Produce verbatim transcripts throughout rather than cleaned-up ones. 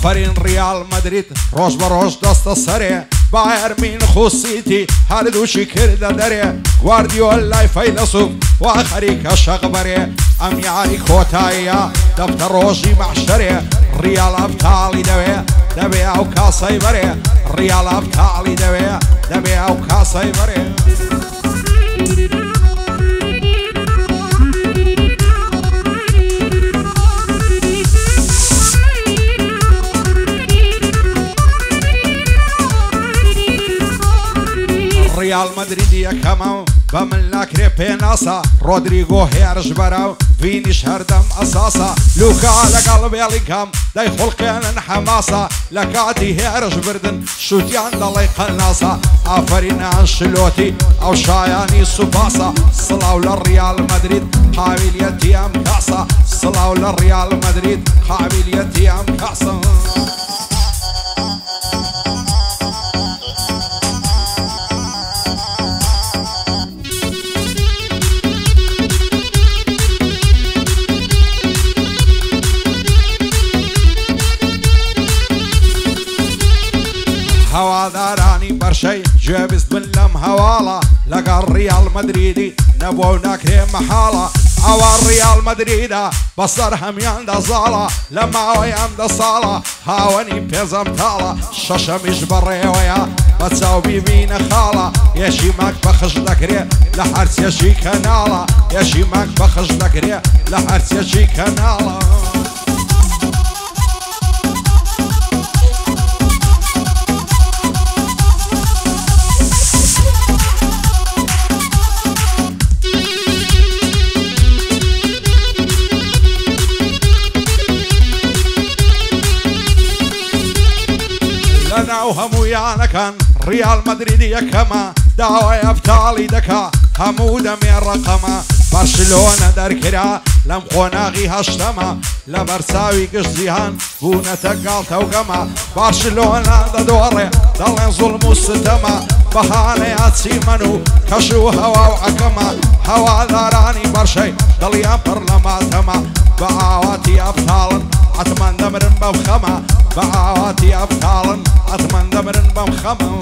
آفرین ریال مدرید روش بروش دست سره بایر مین خوسیتی هر دوشی کرده داره گواردیولا فیلسوف و آخری کشق بره امیاری کوتایا دفتر روشی محشره ریال ابتالی دوه دوه او کاسای بره ریال ابتالی دوه دوه او کاسای بره ريال مدريد يا كمان بمن لاكري بيناسا رودريغو هيرج براو فينيش هردم اساسا لوكا لقلبي لكم داي خلقين حماسا لكاتي هيرج بردن شوتيان دالي قناصا افرين انشلوتي او شاياني سوباسا صلاو للريال مدريد قابليتي ام كاسا صلاو للريال مدريد قابليتي ام كاسا هواداراني برشي جابس باللم هوالا لقى الريال مدريدي نبو ناكري محالة هوا الريال مدريدا بصرهم ياندا زالا لما وياندا صالة هاوني بيزم تالا شاشا مش بري ويا بتساو بيبين خالة يشي ماك بخش ذكري لحرس يشي كنالة يشي ماك بخش ذكري لحرس يشي كنالة لنا وهم ويانا كان ريال مدريد يا كما داوى ابطالي دكا همودا من رقما برشلونة دركرا لم قناغي هشتما لبرساوي قشزيهان بونا تقال توقما برشلونة دا دوري دلين ظلم وستما بهانيات سيمنو كشو هوا وحكما هوا داراني برشي دليان برلماتما بعواتي ابطالا اتمن دمرن بمخما بعواتي ابطالا اتمن دمرن بمخما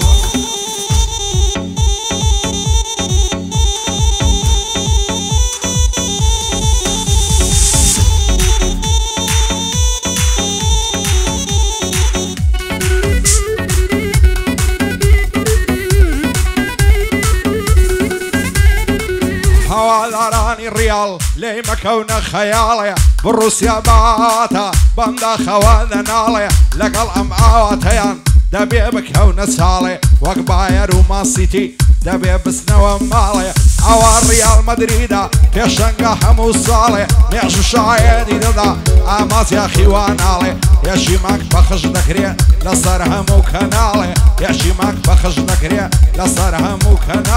هواداراني الريال لي مكونا خيالي بروسيا باتا بندا خواد نالي لقى الامعاواتيان دبي بكونا سالي وقباير وما سيتي دبي بسنو مالي او الريال مدريدا بيشنقا حمو صالي ميعشو شايدي ددا امات يا خوانالي يا شيماك بخش ذكري لصار همو كنالي يا شيماك بخش ذكري لصار همو كنالي